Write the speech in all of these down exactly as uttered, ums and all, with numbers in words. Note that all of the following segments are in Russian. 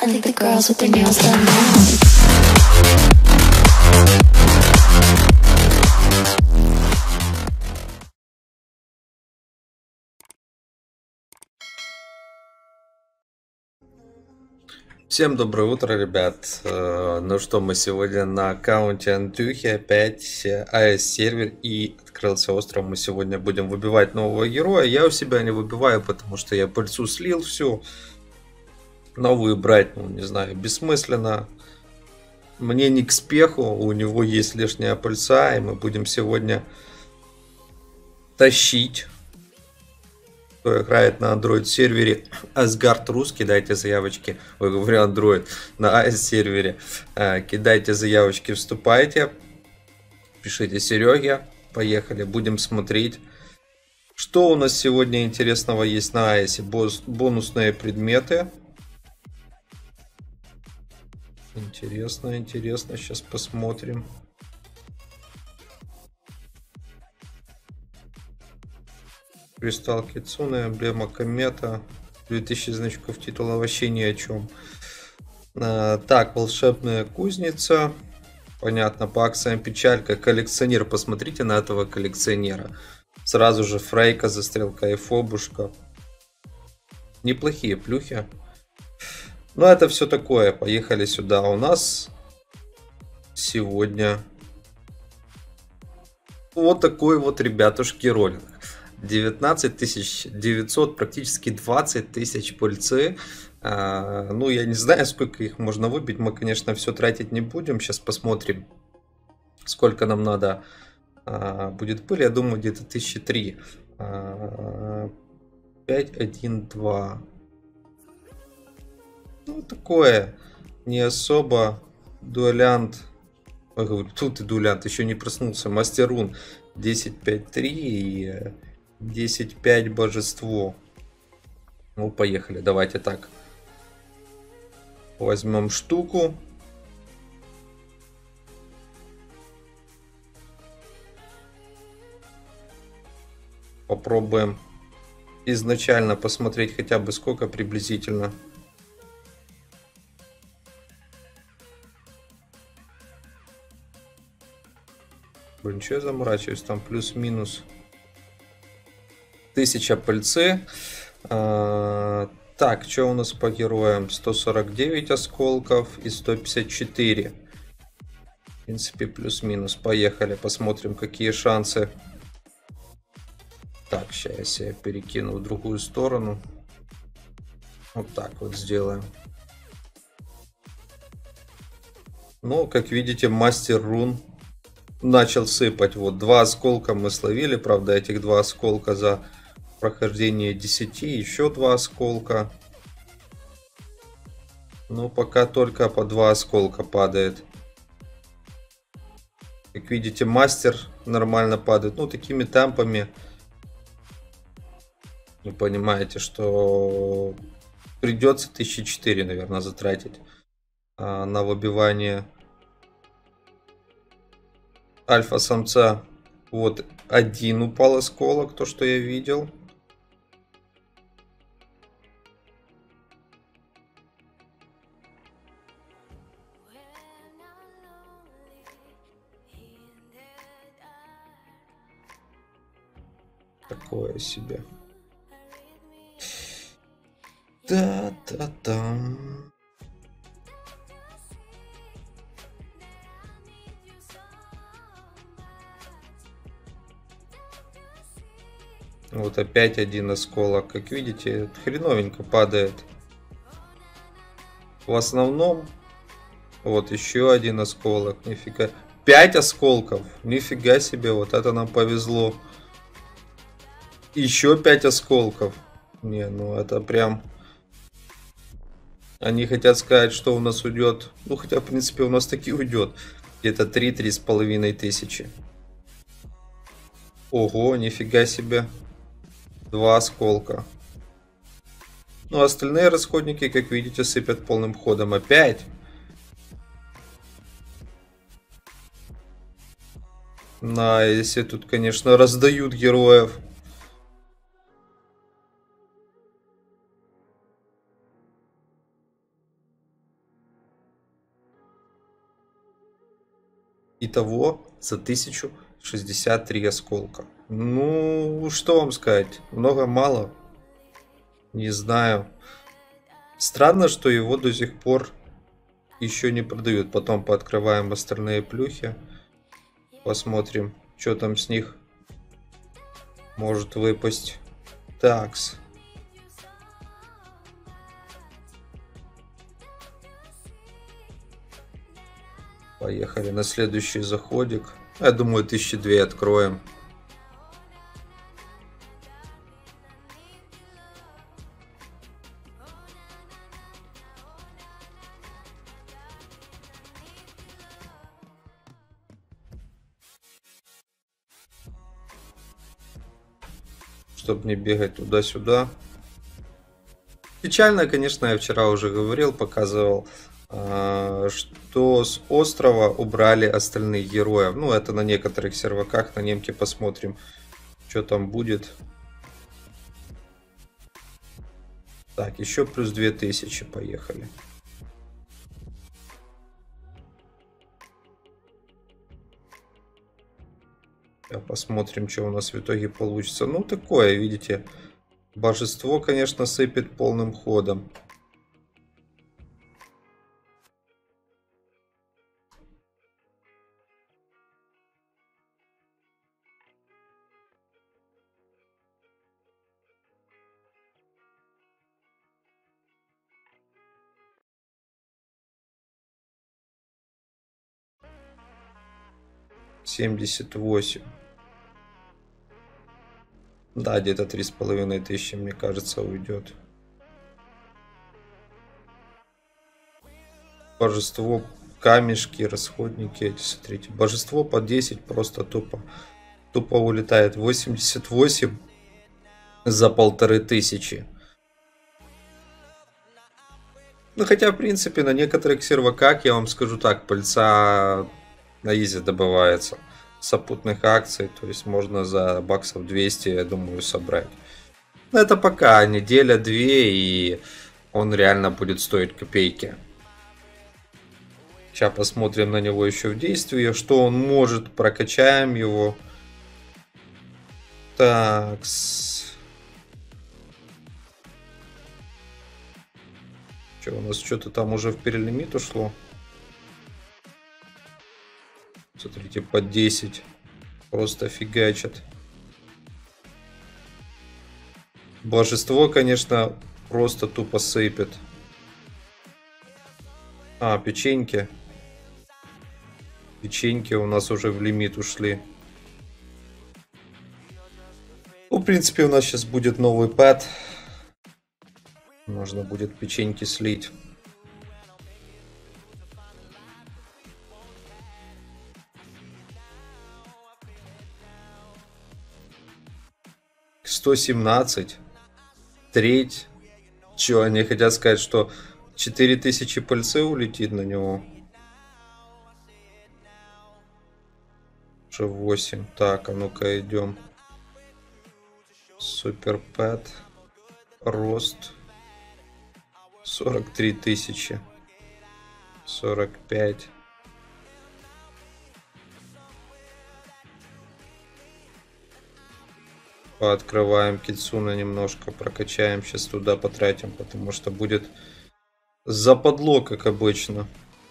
I think the girls with their nails done now. Всем доброе утро, ребят. Ну что, мы сегодня на аккаунте Андрюхи, опять эй эс сервер, и открылся остров. Мы сегодня будем выбивать нового героя. Я у себя не выбиваю, потому что я пыльцу слил всю. Новую брать, ну не знаю, бессмысленно. Мне не к спеху, у него есть лишняя пыльца, и мы будем сегодня тащить. Кто играет на Android сервере Asgard Rus, кидайте заявочки. Ой, говорю Android, на эй эс сервере. Кидайте заявочки, вступайте. Пишите Сереге. Поехали, будем смотреть, что у нас сегодня интересного есть на эй эс. Бонусные предметы. Интересно, интересно. Сейчас посмотрим. Кристалл Кицуне, эмблема комета, две тысячи значков титула, вообще ни о чем. А, так, волшебная кузница. Понятно, по акциям печалька. Коллекционер, посмотрите на этого коллекционера. Сразу же Фрейка, застрелка и Фобушка. Неплохие плюхи. Но это все такое. Поехали сюда. У нас сегодня вот такой вот, ребятушки, ролик. девятнадцать тысяч девятьсот, практически двадцать тысяч пыльцы. А, ну, я не знаю, сколько их можно выбить. Мы, конечно, все тратить не будем. Сейчас посмотрим, сколько нам надо а, будет пыли. Я думаю, где-то тысячи три. А, пять, один, два. Ну, такое. Не особо. Дуэлянт. Ой, говорю, тут и дуэлянт. Еще не проснулся. Мастер рун. десять, пять, три и десять, пять божество. Ну, поехали. Давайте так. Возьмем штуку. Попробуем изначально посмотреть хотя бы сколько приблизительно. Блин, что я заморачиваюсь? Там плюс-минус тысяча пыльцы. А, так, что у нас по героям? сто сорок девять осколков и сто пятьдесят четыре. В принципе, плюс-минус. Поехали, посмотрим, какие шансы. Так, сейчас я себя перекину в другую сторону. Вот так вот сделаем. Ну, как видите, мастер рун начал сыпать. Вот два осколка мы словили. Правда, этих два осколка за прохождение десяти. Еще два осколка. Но пока только по два осколка падает. Как видите, мастер нормально падает. Ну, такими темпами. Вы понимаете, что придется тысячи четыре, наверное, затратить а, на выбивание альфа-самца. Вот один упал осколок, то, что я видел. Такое себе. Да-да-да. Вот опять один осколок. Как видите, хреновенько падает. В основном, вот еще один осколок. Нифига. пять осколков. Нифига себе, вот это нам повезло. Еще пять осколков. Не, ну это прям... Они хотят сказать, что у нас уйдет. Ну, хотя, в принципе, у нас таки уйдет. Где-то три-три с половиной тысячи. Ого, нифига себе. Два осколка. Ну, остальные расходники, как видите, сыпят полным ходом. Опять. На, если тут, конечно, раздают героев. Итого за тысячу шестьдесят три осколка. Ну, что вам сказать? Много, мало? Не знаю. Странно, что его до сих пор еще не продают. Потом пооткрываем остальные плюхи. Посмотрим, что там с них может выпасть. Такс. Поехали на следующий заходик. Я думаю, тысячи две откроем. Чтобы не бегать туда-сюда. Печально, конечно, я вчера уже говорил, показывал, что с острова убрали остальных героев. Ну, это на некоторых серваках, на немке посмотрим, что там будет. Так, еще плюс две тысячи, поехали. Посмотрим, что у нас в итоге получится. Ну, такое, видите, божество, конечно, сыпет полным ходом. семьдесят восемь. Да, где-то три с половиной тысячи, мне кажется, уйдет. Божество, камешки, расходники эти, смотрите. Божество по десять просто тупо, тупо улетает. восемьдесят восемь за полторы тысячи. Ну, хотя, в принципе, на некоторых серваках, я вам скажу так, пыльца на изи добывается. Сопутных акций, то есть можно за баксов двести, я думаю, собрать. Но это пока неделя-две, и он реально будет стоить копейки. Сейчас посмотрим на него еще в действии, что он может, прокачаем его. Так. Что у нас, что-то там уже в перелимит ушло. Смотрите, по десять. Просто фигачат. Божество, конечно, просто тупо сыпет. А, печеньки. Печеньки у нас уже в лимит ушли. Ну, в принципе, у нас сейчас будет новый пэт. Можно будет печеньки слить. сто семнадцать. Треть. Че, они хотят сказать, что четыре тысячи пыльцы улетит на него? Уже восемь. Так, а ну-ка идем. Супер пэт. Рост. сорок три тысячи. сорок пять. Пооткрываем Кицуна немножко, прокачаем, сейчас туда потратим, потому что будет западло, как обычно.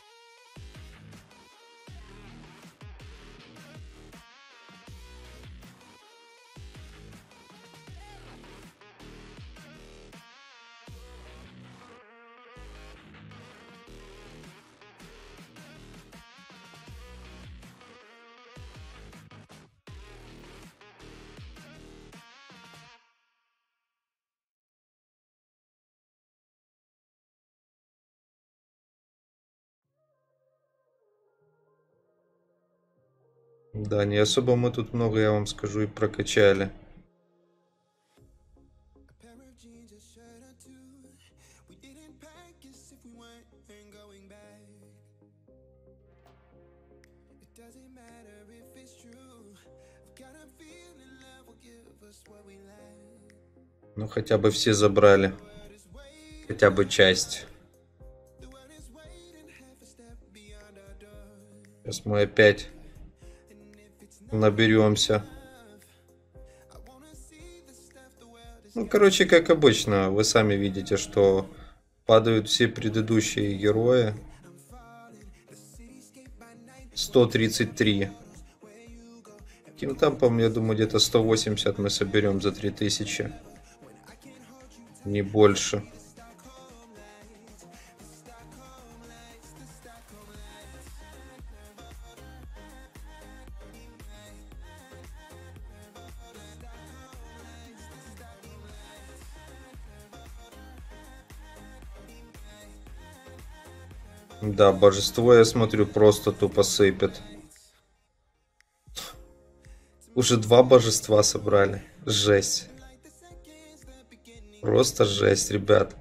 Да, не особо мы тут много, я вам скажу, и прокачали. Ну, хотя бы все забрали. Хотя бы часть. Сейчас мы опять наберемся. Ну, короче, как обычно, вы сами видите, что падают все предыдущие герои. сто тридцать три. Каким темпом, я думаю, где-то сто восемьдесят мы соберем за три тысячи. Не больше. Да, божество, я смотрю, просто тупо сыпет. Уже два божества собрали. Жесть. Просто жесть, ребят.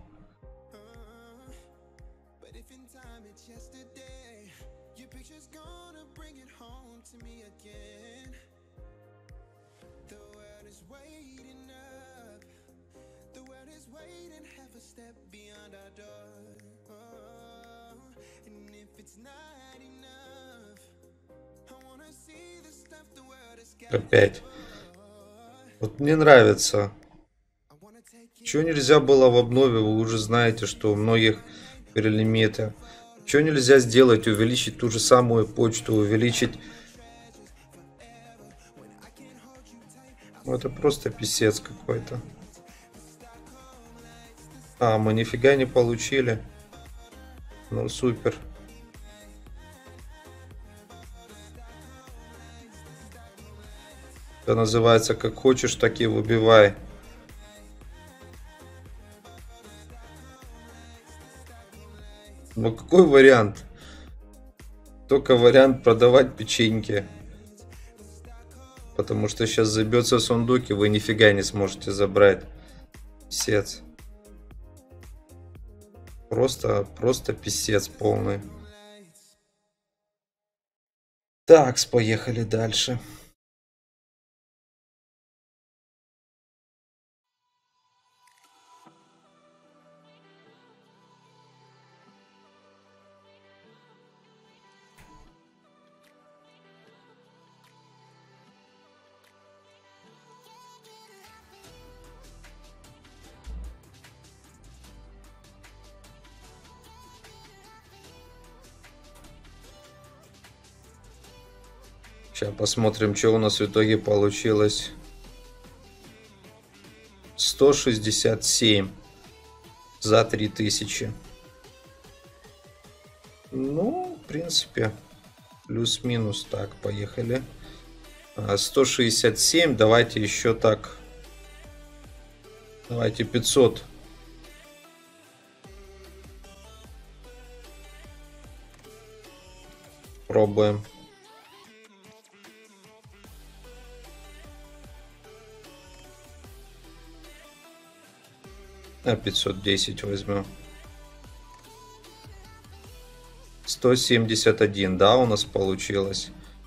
Опять. Вот мне нравится. Чего нельзя было в обнове? Вы уже знаете, что у многих перелимиты. Чего нельзя сделать? Увеличить ту же самую почту, увеличить... Это просто писец какой-то. А, мы нифига не получили. Ну, супер. Это называется, как хочешь, так и выбивай. Ну, какой вариант? Только вариант продавать печеньки. Потому что сейчас забьется сундук, и вы нифига не сможете забрать. Писец. Просто, просто писец полный. Так, поехали дальше. Сейчас посмотрим, что у нас в итоге получилось. сто шестьдесят семь за три тысячи. Ну, в принципе, плюс-минус. Так, поехали. сто шестьдесят семь. Давайте еще так. Давайте пятьсот. Пробуем. А пятьсот десять возьмем. сто семьдесят один, да, у нас получилось.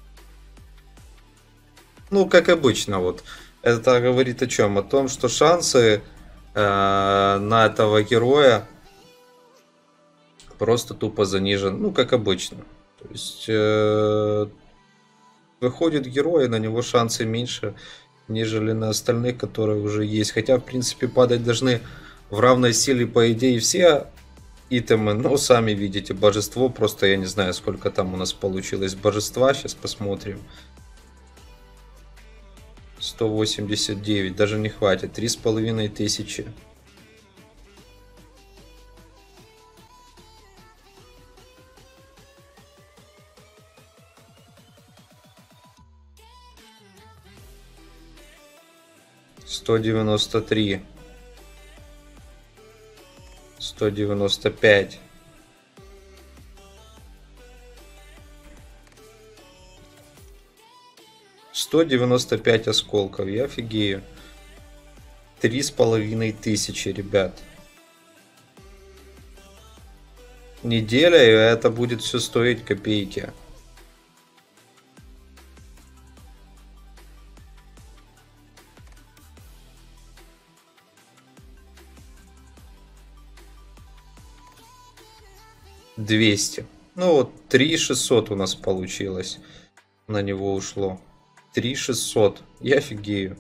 Ну, как обычно, вот. Это говорит о чем? О том, что шансы э, на этого героя просто тупо занижены. Ну, как обычно. То есть, э, выходит герой, на него шансы меньше, нежели на остальных, которые уже есть. Хотя, в принципе, падать должны в равной силе, по идее, все итемы. Но сами видите, божество, просто я не знаю, сколько там у нас получилось божества. Сейчас посмотрим. сто восемьдесят девять, даже не хватит. три с половиной тысячи. сто девяносто три. сто девяносто пять. сто девяносто пять осколков. Я офигею. Три с половиной тысячи, ребят. Неделя, и это будет все стоить копейки. двести. Ну вот, три тысячи шестьсот у нас получилось. На него ушло. три тысячи шестьсот. Я офигею.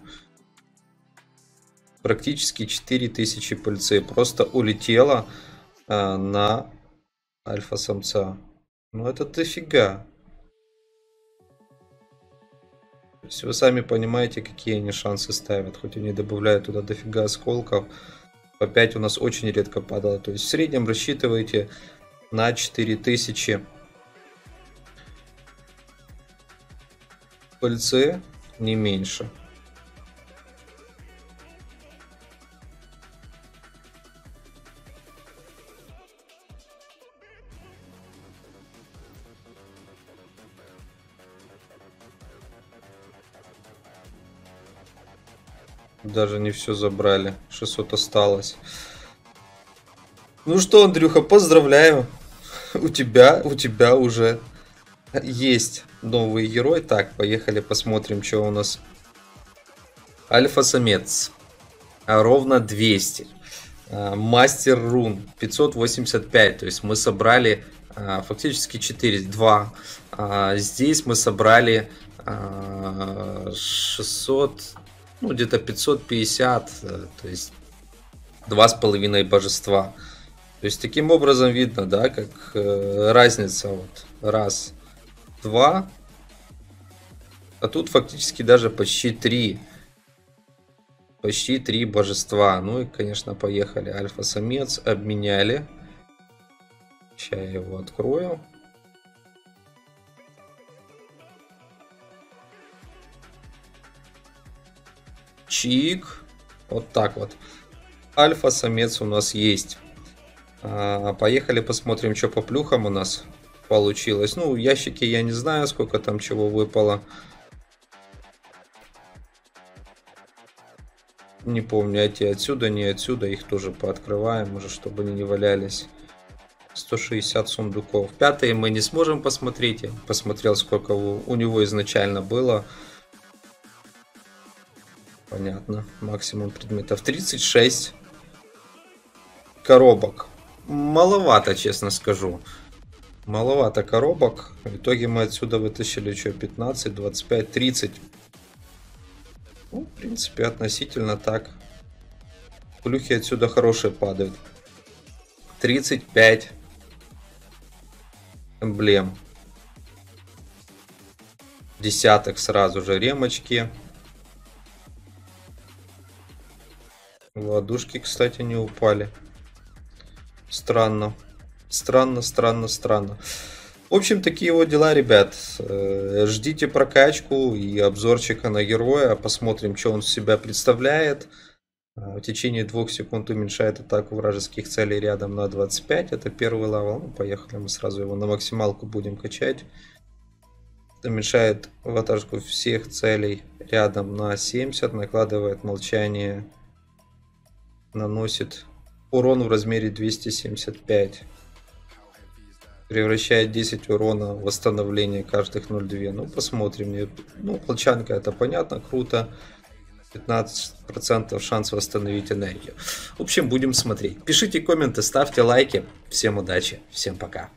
Практически четыре тысячи пыльцы. Просто улетело а, на альфа-самца. Ну это дофига. То есть вы сами понимаете, какие они шансы ставят. Хоть они добавляют туда дофига осколков. По пять у нас очень редко падало. То есть в среднем рассчитывайте на четыре тысячи пыльцы, не меньше. Даже не все забрали. шестьсот осталось. Ну что, Андрюха, поздравляю. У тебя, у тебя уже есть новый герой. Так, поехали посмотрим, что у нас. Альфа-самец. Ровно двести. Мастер рун пятьсот восемьдесят пять. То есть мы собрали фактически четыре. два. Здесь мы собрали шестьсот. Ну, где-то пятьсот пятьдесят, то есть два с половиной божества. То есть таким образом видно, да, как э, разница вот раз, два, а тут фактически даже почти три, почти три божества. Ну и, конечно, поехали. Альфа-самец обменяли. Сейчас я его открою. Чик. Вот так вот. Альфа-самец у нас есть. А, поехали посмотрим, что по плюхам у нас получилось. Ну, в ящике я не знаю, сколько там чего выпало. Не помню, эти отсюда, не отсюда. Их тоже пооткрываем уже, чтобы они не валялись. сто шестьдесят сундуков. Пятые мы не сможем посмотреть. Я посмотрел, сколько у него изначально было. Понятно. Максимум предметов тридцать шесть коробок. Маловато, честно скажу. Маловато коробок. В итоге мы отсюда вытащили что, пятнадцать, двадцать пять, тридцать. Ну, в принципе, относительно так. Плюхи отсюда хорошие падают. тридцать пять эмблем. Десяток сразу же ремочки. Ладушки, кстати, не упали. Странно. Странно, странно, странно. В общем, такие вот дела, ребят. Ждите прокачку и обзорчика на героя. Посмотрим, что он из себя представляет. В течение двух секунд уменьшает атаку вражеских целей рядом на двадцать пять. Это первый левел. Ну, поехали, мы сразу его на максималку будем качать. Уменьшает ватажку всех целей рядом на семьдесят. Накладывает молчание. Наносит урон в размере двести семьдесят пять. Превращает десять урона в восстановление каждых ноль целых две. Ну, посмотрим. Ну, молчанка, это понятно, круто. пятнадцать процентов шанс восстановить энергию. В общем, будем смотреть. Пишите комменты, ставьте лайки. Всем удачи, всем пока.